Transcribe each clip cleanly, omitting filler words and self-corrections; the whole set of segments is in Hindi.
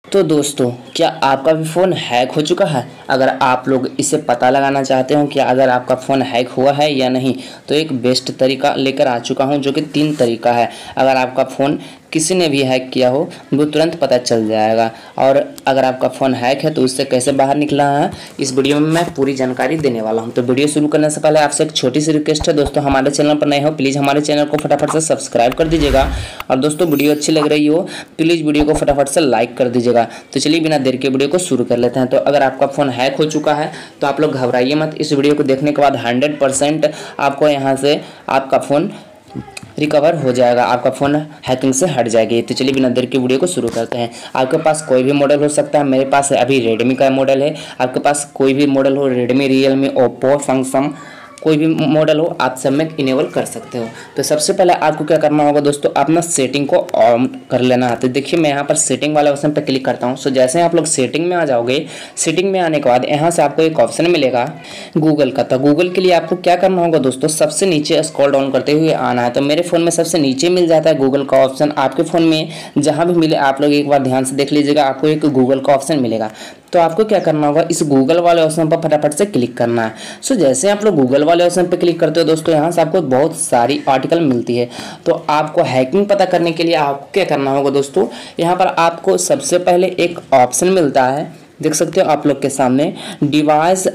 तो दोस्तों, क्या आपका भी फ़ोन हैक हो चुका है? अगर आप लोग इसे पता लगाना चाहते हो कि अगर आपका फ़ोन हैक हुआ है या नहीं, तो एक बेस्ट तरीका लेकर आ चुका हूं, जो कि 3 तरीका है। अगर आपका फ़ोन किसी ने भी हैक किया हो, वो तुरंत पता चल जाएगा। और अगर आपका फ़ोन हैक है तो उससे कैसे बाहर निकलना है, इस वीडियो में मैं पूरी जानकारी देने वाला हूं। तो वीडियो शुरू करने से पहले आपसे एक छोटी सी रिक्वेस्ट है दोस्तों, हमारे चैनल पर नए हो प्लीज़ हमारे चैनल को फटाफट से सब्सक्राइब कर दीजिएगा। और दोस्तों, वीडियो अच्छी लग रही हो प्लीज़ वीडियो को फटाफट से लाइक कर दीजिएगा। तो चलिए बिना देर के वीडियो को शुरू कर लेते हैं। तो अगर आपका फ़ोन हैक हो चुका है तो आप लोग घबराइए मत। इस वीडियो को देखने के बाद 100% आपको यहाँ से आपका फ़ोन रिकवर हो जाएगा, आपका फ़ोन हैकिंग से हट जाएगी। तो चलिए बिना देर के वीडियो को शुरू करते हैं। आपके पास कोई भी मॉडल हो सकता है, मेरे पास अभी रेडमी का मॉडल है। आपके पास कोई भी मॉडल हो, रेडमी, रियलमी, ओप्पो, सैमसंग, कोई भी मॉडल हो, आप सब में इनेबल कर सकते हो। तो सबसे पहले आपको क्या करना होगा दोस्तों, अपना सेटिंग को ऑन कर लेना है। तो देखिए मैं यहाँ पर सेटिंग वाले ऑप्शन पर क्लिक करता हूँ। सो जैसे आप लोग सेटिंग में आ जाओगे, सेटिंग में आने के बाद यहाँ से आपको एक ऑप्शन मिलेगा गूगल का। तो गूगल के लिए आपको क्या करना होगा दोस्तों, सबसे नीचे स्क्रॉल डाउन करते हुए आना है। तो मेरे फ़ोन में सबसे नीचे मिल जाता है गूगल का ऑप्शन। आपके फ़ोन में जहाँ भी मिले आप लोग एक बार ध्यान से देख लीजिएगा, आपको एक गूगल का ऑप्शन मिलेगा। तो आपको क्या करना होगा, इस गूगल वाले ऑप्शन पर फटाफट से क्लिक करना है। सो जैसे आप लोग गूगल वाले ऑप्शन पर क्लिक करते हो दोस्तों, यहाँ से आपको बहुत सारी आर्टिकल मिलती है। तो आपको हैकिंग पता करने के लिए आपको क्या करना होगा दोस्तों, यहाँ पर आपको सबसे पहले एक ऑप्शन मिलता है, देख सकते हो आप लोग के सामने, डिवाइस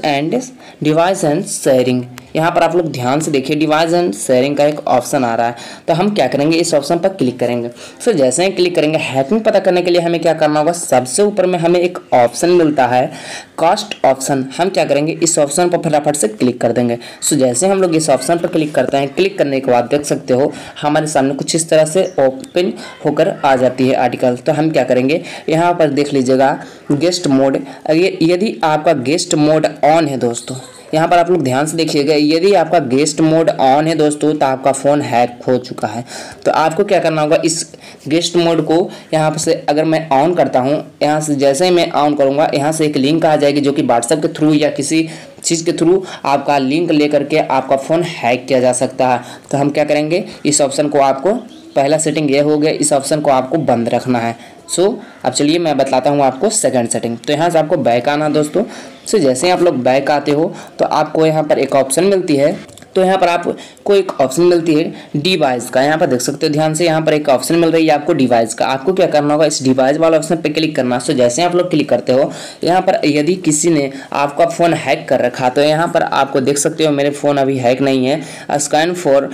एंड शेयरिंग। यहाँ पर आप लोग ध्यान से देखिए, डिवाइस एंड शेयरिंग का एक ऑप्शन आ रहा है। तो हम क्या करेंगे, इस ऑप्शन पर क्लिक करेंगे। सो जैसे ही क्लिक करेंगे, हैकिंग पता करने के लिए हमें क्या करना होगा, सबसे ऊपर में हमें एक ऑप्शन मिलता है कास्ट ऑप्शन। हम क्या करेंगे, इस ऑप्शन पर फटाफट से क्लिक कर देंगे। सो जैसे हम लोग इस ऑप्शन पर क्लिक करते हैं, क्लिक करने के बाद देख सकते हो हमारे सामने कुछ इस तरह से ओपन होकर आ जाती है आर्टिकल। तो हम क्या करेंगे, यहाँ पर देख लीजिएगा गेस्ट मोड। यदि आपका गेस्ट मोड ऑन है दोस्तों, यहाँ पर आप लोग ध्यान से देखिएगा, यदि आपका गेस्ट मोड ऑन है दोस्तों तो आपका फ़ोन हैक हो चुका है। तो आपको क्या करना होगा, इस गेस्ट मोड को यहाँ पर से अगर मैं ऑन करता हूँ, यहाँ से जैसे ही मैं ऑन करूँगा, यहाँ से एक लिंक आ जाएगी जो कि व्हाट्सएप के थ्रू या किसी चीज़ के थ्रू आपका लिंक लेकर के आपका फ़ोन हैक किया जा सकता है। तो हम क्या करेंगे, इस ऑप्शन को आपको, पहला सेटिंग ये हो गया, इस ऑप्शन को आपको बंद रखना है। अब चलिए मैं बताता हूँ आपको सेकंड सेटिंग। तो यहाँ से आपको बैक आना दोस्तों। जैसे ही आप लोग बैक आते हो तो आपको यहाँ पर एक ऑप्शन मिलती है। तो यहाँ पर आपको एक ऑप्शन मिलती है डिवाइस का। यहाँ पर देख सकते हो ध्यान से, यहाँ पर एक ऑप्शन मिल रही है आपको डिवाइस का। आपको क्या करना होगा, इस डिवाइस वाले ऑप्शन पे क्लिक करना। जैसे आप लोग क्लिक करते हो, यहाँ पर यदि किसी ने आपका फ़ोन हैक कर रखा, तो यहाँ पर आपको देख सकते हो मेरे फ़ोन अभी हैक नहीं है, स्कैन फॉर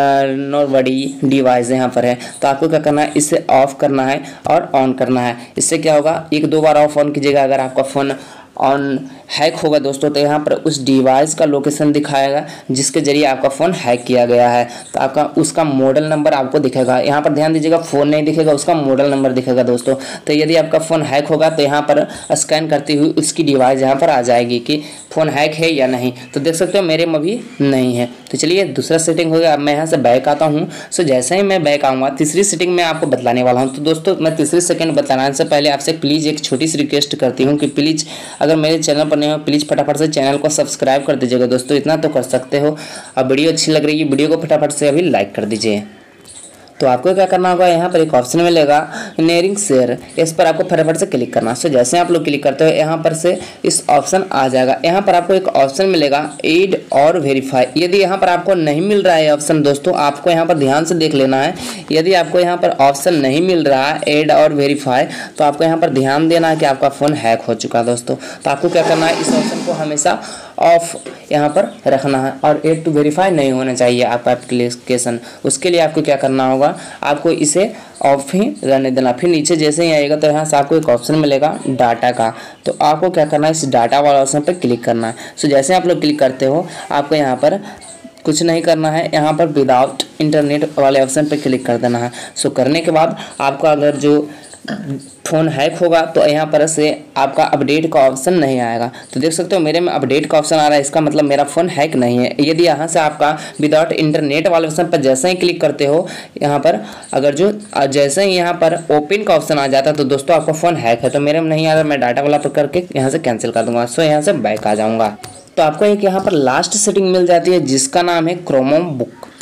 नोबडी डिवाइस यहाँ पर है। तो आपको क्या करना है, इसे ऑफ करना है और ऑन करना है। इससे क्या होगा, एक दो बार ऑफ ऑन कीजिएगा। अगर आपका फ़ोन ऑन हैक होगा दोस्तों, तो यहाँ पर उस डिवाइस का लोकेशन दिखाएगा जिसके जरिए आपका फ़ोन हैक किया गया है। तो आपका उसका मॉडल नंबर आपको दिखेगा। यहाँ पर ध्यान दीजिएगा, फ़ोन नहीं दिखेगा, उसका मॉडल नंबर दिखेगा दोस्तों। तो यदि आपका फ़ोन हैक होगा तो यहाँ पर स्कैन करती हुई उसकी डिवाइस यहाँ पर आ जाएगी कि फ़ोन हैक है या नहीं। तो देख सकते हो मेरे में भी नहीं है। तो चलिए दूसरा सेटिंग हो गया। अब मैं यहाँ से बैक आता हूँ। जैसे ही मैं बैक आऊँगा, तीसरी सेटिंग मैं आपको बतलाने वाला हूँ। तो दोस्तों, मैं तीसरी सेकंड बताने से पहले आपसे प्लीज़ एक छोटी सी रिक्वेस्ट करती हूँ कि प्लीज़ अगर मेरे चैनल पर नहीं हो, प्लीज़ फटाफट से चैनल को सब्सक्राइब कर दीजिएगा दोस्तों, इतना तो कर सकते हो। अब वीडियो अच्छी लग रही है, वीडियो को फटाफट से अभी लाइक कर दीजिए। तो आपको क्या करना होगा, यहाँ पर एक ऑप्शन मिलेगा नेरिंग शेयर, इस पर आपको फटाफट से क्लिक करना। जैसे आप लोग क्लिक करते हो, यहाँ पर से इस ऑप्शन आ जाएगा। यहाँ पर आपको एक ऑप्शन मिलेगा एड और वेरीफाई। यदि यहाँ पर आपको नहीं मिल रहा है ऑप्शन दोस्तों, आपको यहाँ पर ध्यान से देख लेना है। यदि आपको यहाँ पर ऑप्शन नहीं मिल रहा है एड और वेरीफाई, तो आपको यहाँ पर ध्यान देना है कि आपका फ़ोन हैक हो चुका है दोस्तों। तो आपको क्या करना है, इस ऑप्शन को हमेशा ऑफ यहाँ पर रखना है और एड टू वेरीफाई नहीं होना चाहिए आपका एप्लीकेशन। उसके लिए आपको क्या करना होगा, आपको इसे ऑफ ही रहने देना। फिर नीचे जैसे ही आएगा तो यहाँ से आपको एक ऑप्शन मिलेगा डाटा का। तो आपको क्या करना है, इस डाटा वाला ऑप्शन पर क्लिक करना है। जैसे आप लोग क्लिक करते हो, आपको यहाँ पर कुछ नहीं करना है, यहाँ पर विदाउट इंटरनेट वाले ऑप्शन पर क्लिक कर देना है। करने के बाद आपका अगर जो फ़ोन हैक होगा तो यहाँ पर से आपका अपडेट का ऑप्शन नहीं आएगा। तो देख सकते हो मेरे में अपडेट का ऑप्शन आ रहा है, इसका मतलब मेरा फ़ोन हैक नहीं है। यदि यहाँ से आपका विदाउट इंटरनेट वाले ऑप्शन पर जैसे ही क्लिक करते हो, यहाँ पर अगर जो जैसे ही यहाँ पर ओपन का ऑप्शन आ जाता है तो दोस्तों आपका फ़ोन हैक है। तो मेरे में नहीं आ रहा, मैं डाटा वाला पर करके यहाँ से कैंसिल कर दूँगा। यहाँ से बैक आ जाऊँगा। तो आपको एक यहाँ पर लास्ट सेटिंग मिल जाती है जिसका नाम है क्रोमो बुक। तो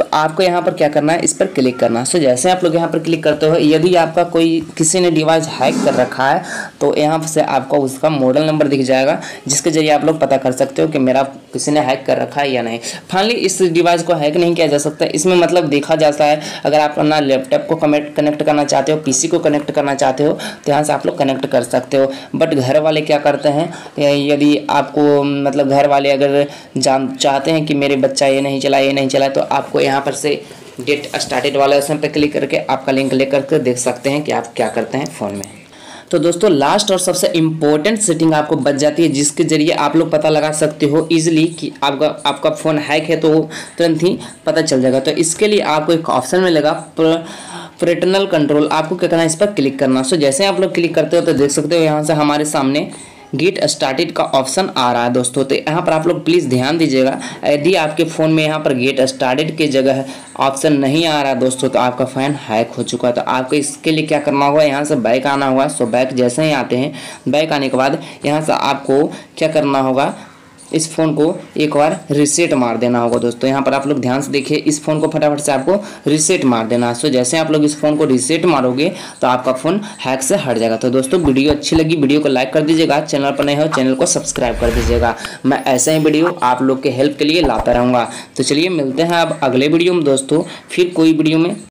आपको यहाँ पर क्या करना है, इस पर क्लिक करना है। सो जैसे आप लोग यहाँ पर क्लिक करते हो, यदि आपका कोई किसी ने डिवाइस हैक कर रखा है तो यहाँ से आपको उसका मॉडल नंबर दिख जाएगा, जिसके जरिए आप लोग पता कर सकते हो कि मेरा किसी ने हैक कर रखा है या नहीं। फाइनली इस डिवाइस को हैक नहीं किया जा सकता, इसमें मतलब देखा जाता है अगर आप अपना लैपटॉप को कनेक्ट करना चाहते हो, पीसी को कनेक्ट करना चाहते हो तो यहाँ से आप लोग कनेक्ट कर सकते हो। बट घर वाले क्या करते हैं, यदि आपको मतलब घर वाले अगर चाहते हैं कि मेरे बच्चा ये नहीं चला तो आपको यहाँ पर से गेट स्टार्टेड वाले ऑप्शन पर क्लिक करके आपका लिंक लेकर के देख सकते हैं कि आप क्या करते हैं फ़ोन में। तो दोस्तों लास्ट और सबसे इम्पोर्टेंट सेटिंग आपको बच जाती है, जिसके जरिए आप लोग पता लगा सकते हो इजीली कि आपका फ़ोन हैक है, तो तुरंत ही पता चल जाएगा। तो इसके लिए आपको एक ऑप्शन मिलेगा पैरेंटल कंट्रोल, आपको क्या करना है, इस पर क्लिक करना। सो जैसे आप लोग क्लिक करते हो तो देख सकते हो यहाँ से हमारे सामने गेट स्टार्टेड का ऑप्शन आ रहा है दोस्तों। तो यहाँ पर आप लोग प्लीज़ ध्यान दीजिएगा, यदि आपके फ़ोन में यहाँ पर गेट स्टार्टेड के जगह ऑप्शन नहीं आ रहा दोस्तों तो आपका फ़ोन हैक हो चुका है। तो आपको इसके लिए क्या करना होगा, यहाँ से बैक आना होगा। सो बैक जैसे ही आते हैं, बैक आने के बाद यहाँ से आपको क्या करना होगा, इस फ़ोन को एक बार रीसेट मार देना होगा दोस्तों। यहाँ पर आप लोग ध्यान से देखिए, इस फ़ोन को फटाफट से आपको रीसेट मार देना है। सो जैसे आप लोग इस फ़ोन को रीसेट मारोगे तो आपका फ़ोन हैक से हट जाएगा। तो दोस्तों वीडियो अच्छी लगी, वीडियो को लाइक कर दीजिएगा, चैनल पर नए हो चैनल को सब्सक्राइब कर दीजिएगा। मैं ऐसे ही वीडियो आप लोग के हेल्प के लिए लाता रहूँगा। तो चलिए मिलते हैं अब अगले वीडियो में दोस्तों, फिर कोई वीडियो में।